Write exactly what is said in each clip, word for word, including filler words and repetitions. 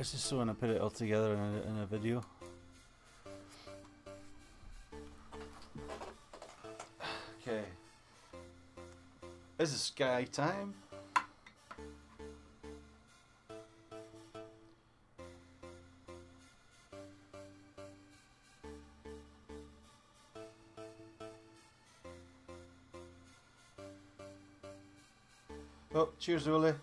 I just want to put it all together in a, in a video. Okay. This is Sky Time. Oh, cheers, Oli.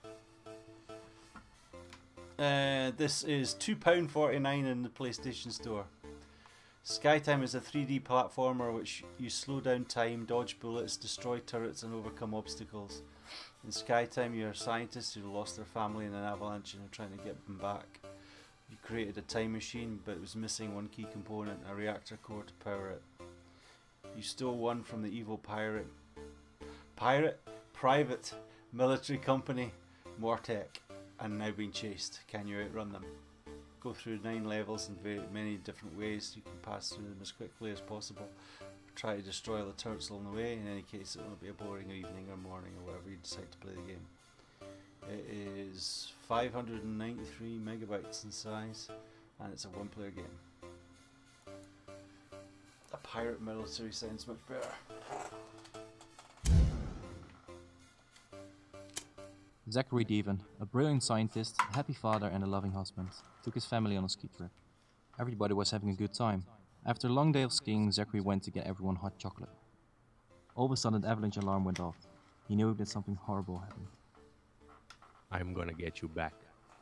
Uh, this is two pounds forty-nine in the PlayStation Store. Skytime is a three D platformer which you slow down time, dodge bullets, destroy turrets and overcome obstacles. In Skytime you're scientists who lost their family in an avalanche and are trying to get them back. You created a time machine but it was missing one key component, a reactor core to power it. You stole one from the evil pirate... Pirate? Private military company, Mortec, and now being chased. Can you outrun them? Go through nine levels in very many different ways. You can pass through them as quickly as possible. Try to destroy all the turrets along the way. In any case, it won't be a boring evening or morning or whatever you decide to play the game. It is five hundred ninety-three megabytes in size and it's a one player game. A pirate military sounds much better. Zachary Deven, a brilliant scientist, a happy father and a loving husband, took his family on a ski trip. Everybody was having a good time. After a long day of skiing, Zachary went to get everyone hot chocolate. All of a sudden, the avalanche alarm went off. He knew that something horrible happened. I'm gonna get you back.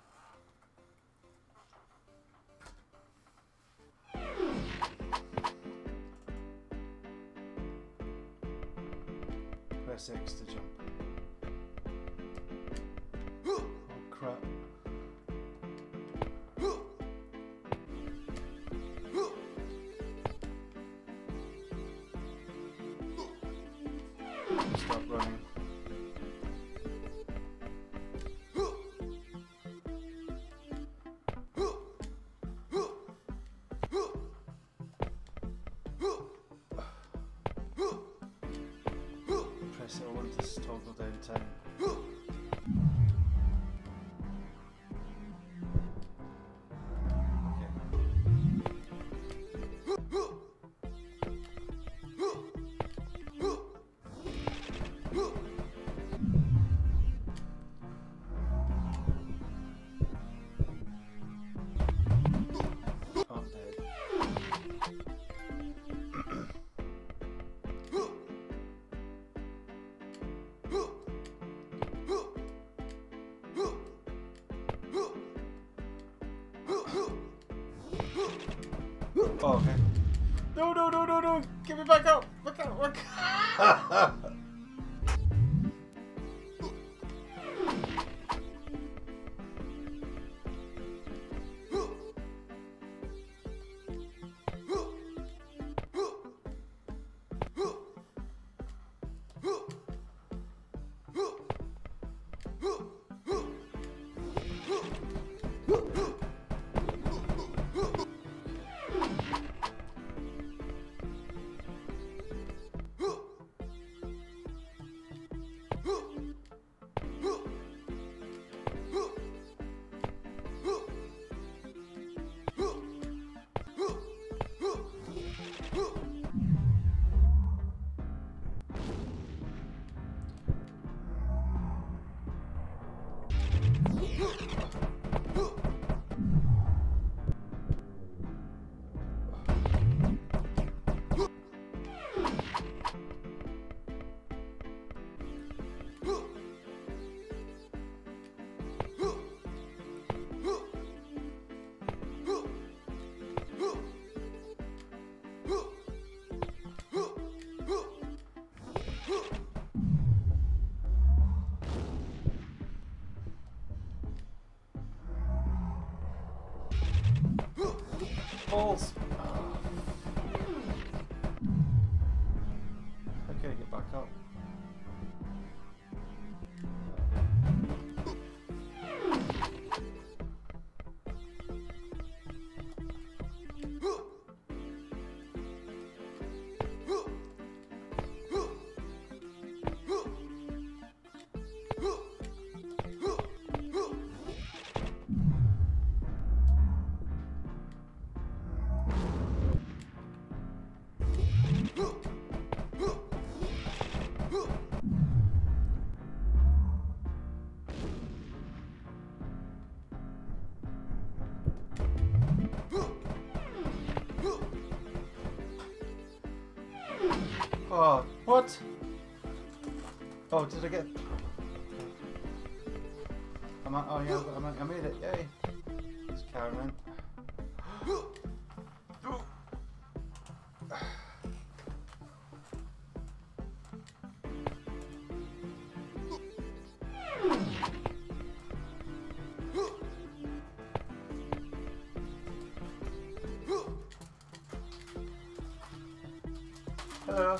Press X to jump. Oh crap. Stop running. Press L one to toggle down time. Oh, okay. No, no, no, no, no! Get me back up! Back up! Back up! Balls! How can I get back up? Oh, what? Oh, did I get... I'm at, oh yeah, I, got, I made it, yay. It's Karen. Hello.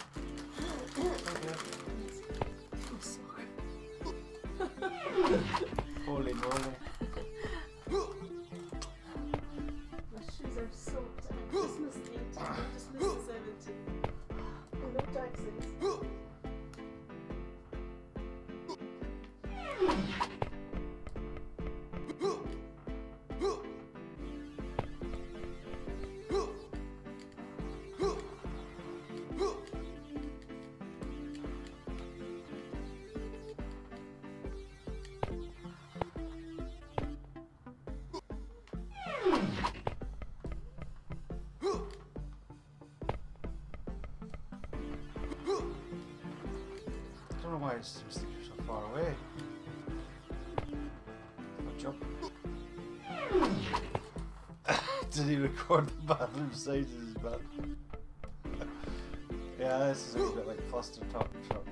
Holy moly. My shoes are soaked and Christmas themed. I just missed the seventeen. And no taxis. I don't know why it seems to be so far away. I'll jump. Did he record the bathroom size of his bathroom? Yeah, this is a bit like cluster top truck.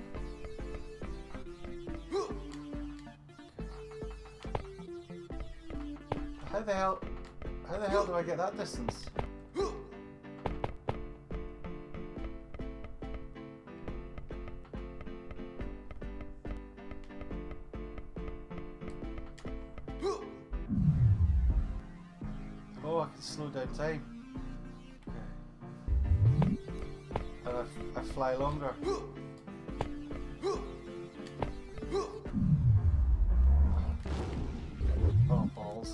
How the hell? How the hell do I get that distance? Oh, I can slow down time. Okay. And I, f I fly longer. Oh, balls.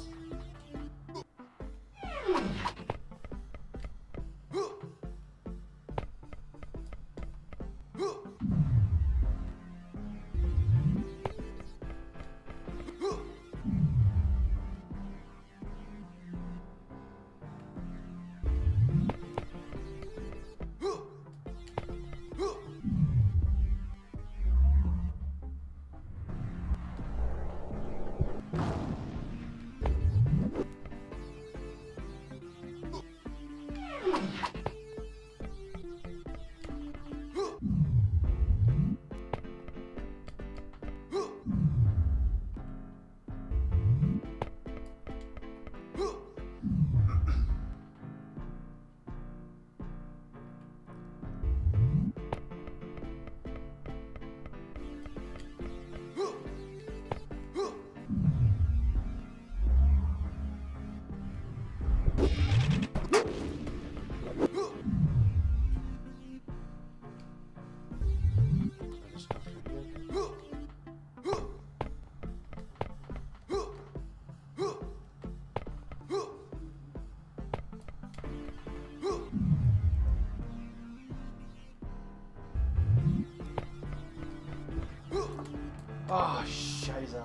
Oh, scheiße.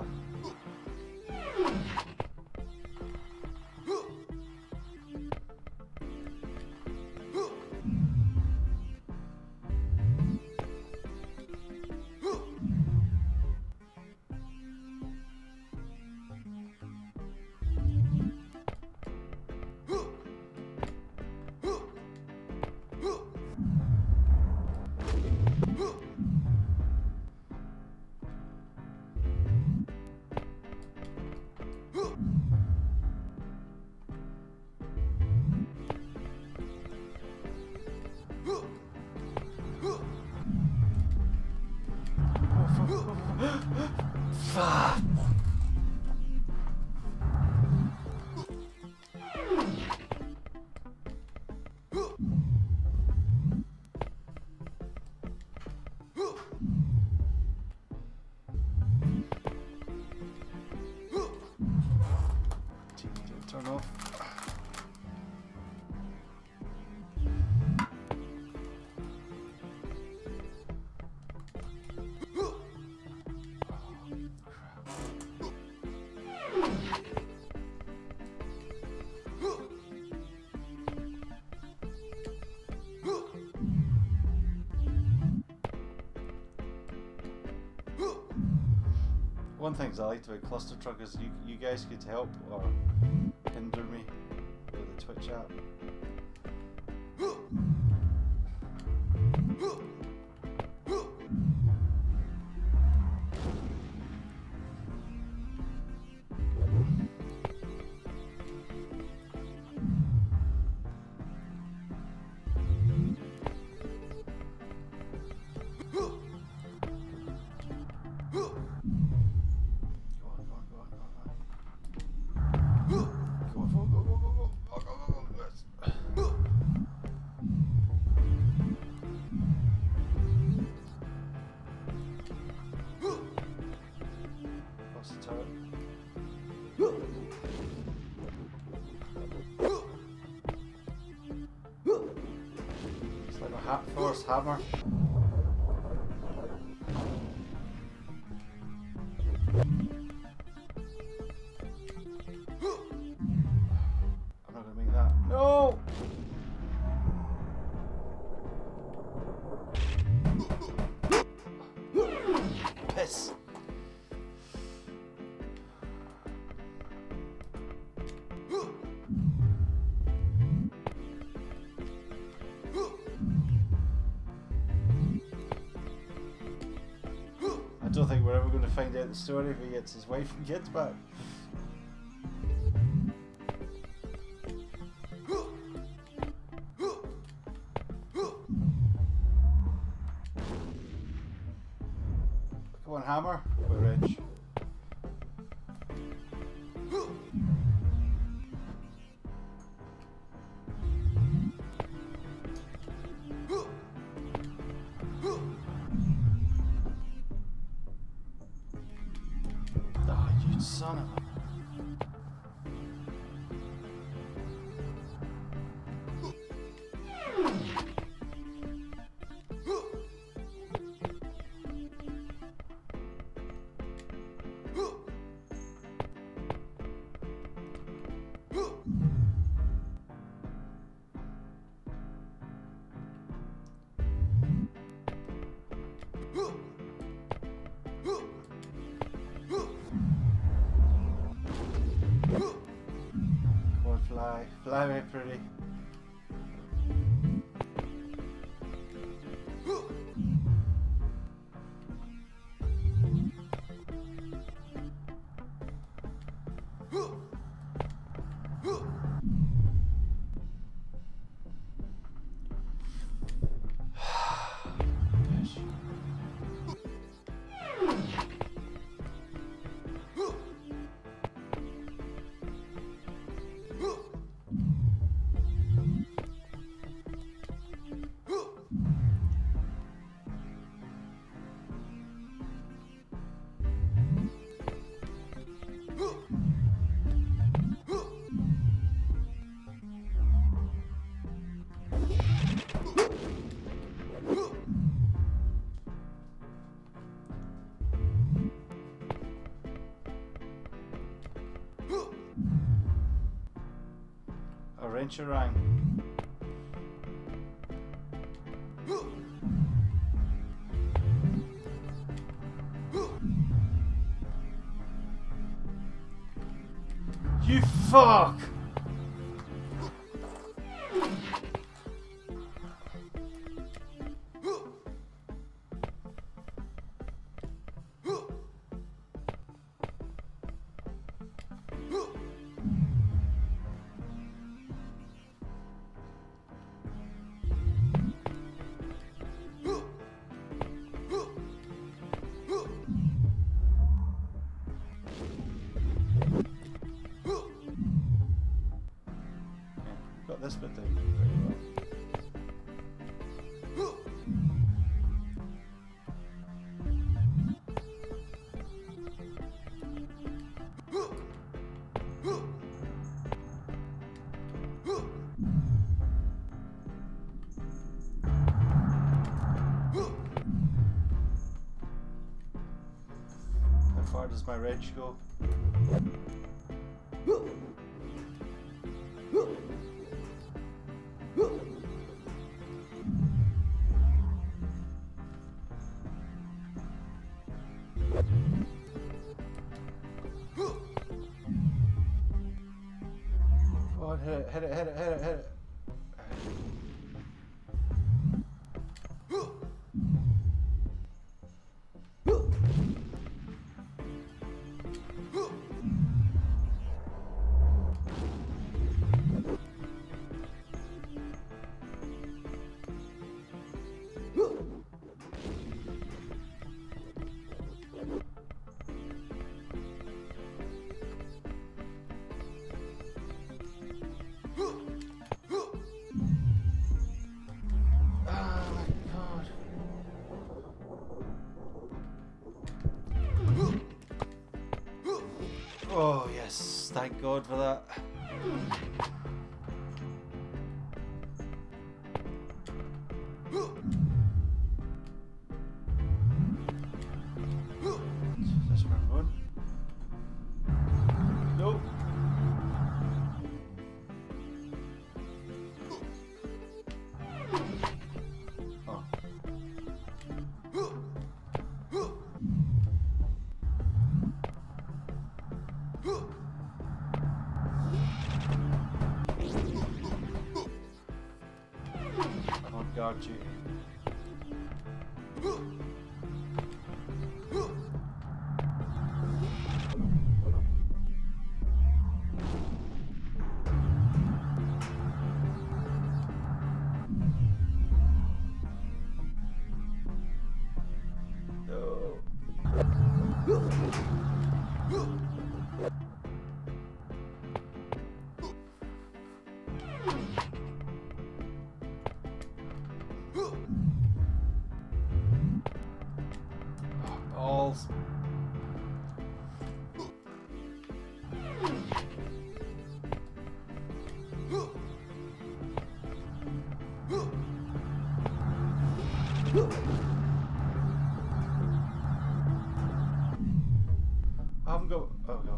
Fuck. Turn off. one of the things I liked about Cluster Truck is you you guys could help or hinder me with the Twitch app. Thor's hammer. I'm not gonna make that. No! Piss! I don't think we're ever going to find out the story if he gets his wife and kids back. Come on, hammer. We're rich. Son of a... Fly, fly away pretty. A wrench rang. You fuck! This bit down pretty well. How far does my wrench go? on, hit it, hit it, hit it, hit it, hit it. Oh yes, thank God for that. Is this where I'm going? Nope. Oh. Guard you. Balls. I haven't got. Oh no.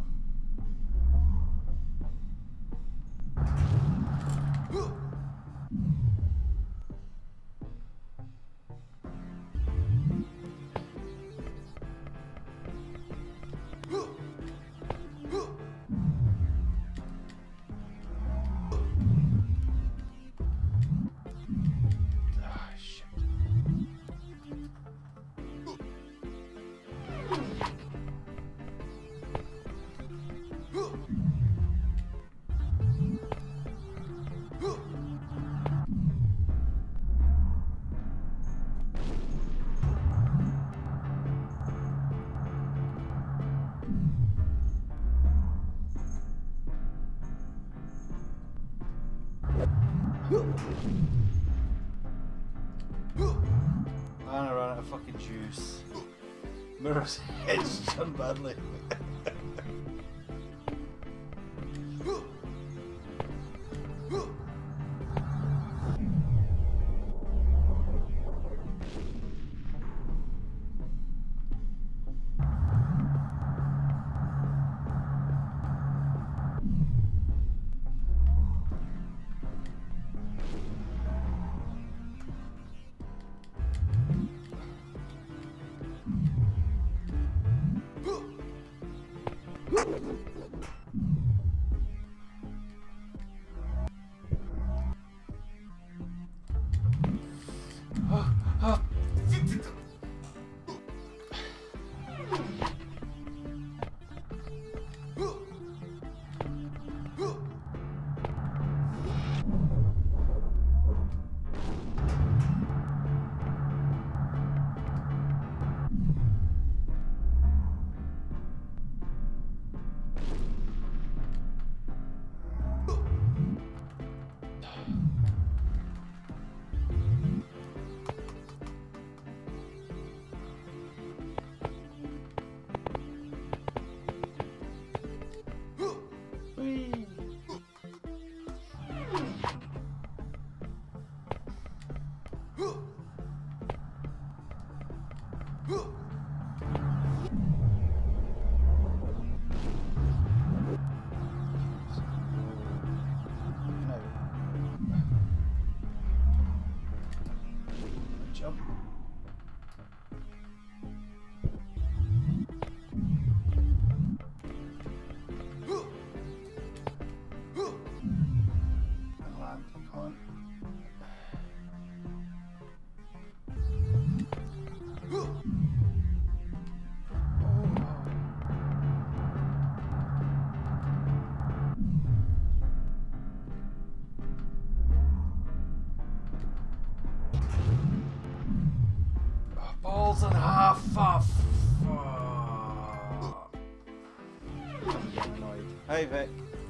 And I ran out of fucking juice. Mirror's head's done badly. Ah, fuck. I'm getting annoyed. Hey, Vic.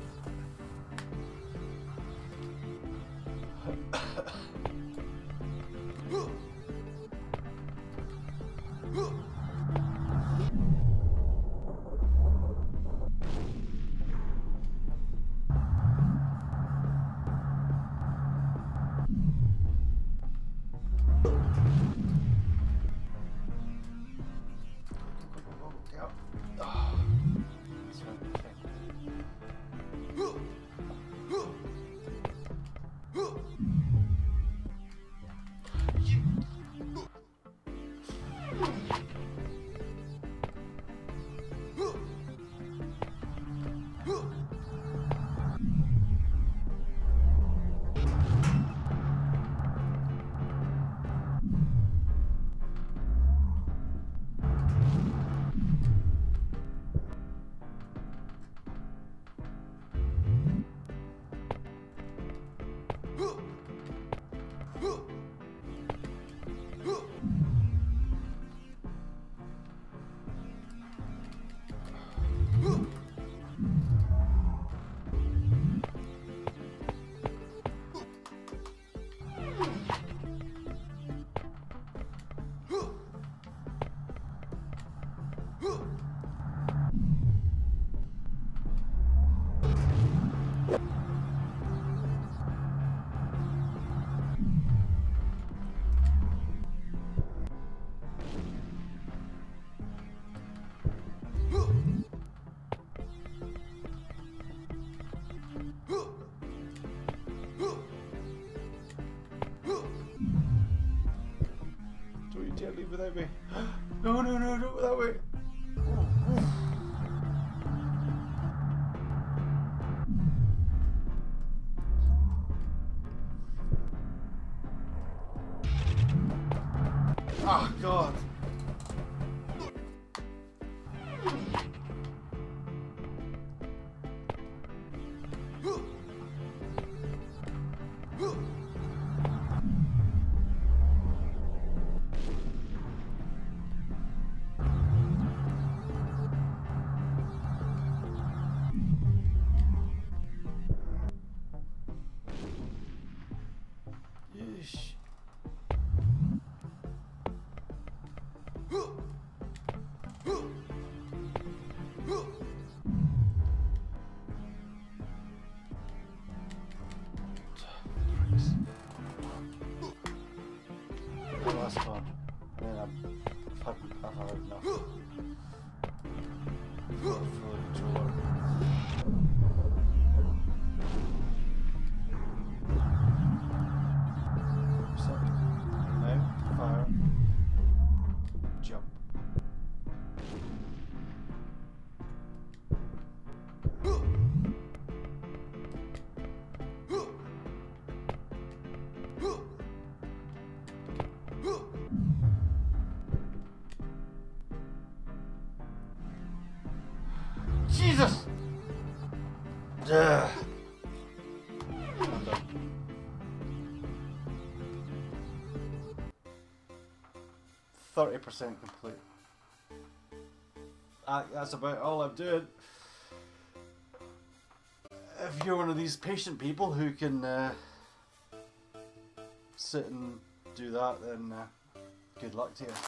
Don't you dare leave without me. No, no, no, not that way. Oh, God. Yeesh. The last one. Man, I've had, I've had enough. Throw the controller. Set. Now, fire. Jump. Jesus! Ugh. I'm done. Thirty percent complete. Uh, that's about all I'm doing. If you're one of these patient people who can uh, sit and do that, then uh, good luck to you.